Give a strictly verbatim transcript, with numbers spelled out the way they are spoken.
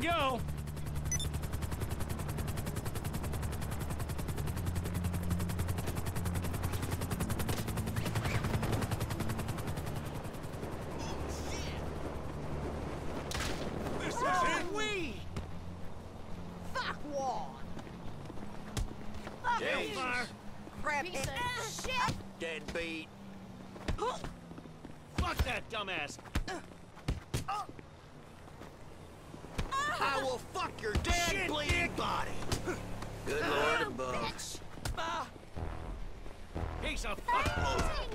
go. This is it. We. Fuck wall. Fuck Jesus. crap it. Shit. Deadbeat. Fuck that dumbass. I will fuck your dead, Shit, bleeding Dick. body. Good lord above. Bitch. Piece of fuck.